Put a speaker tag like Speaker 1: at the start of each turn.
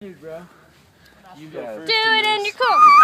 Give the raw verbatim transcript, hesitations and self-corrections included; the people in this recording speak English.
Speaker 1: Bro. You go first.
Speaker 2: Do it in your car.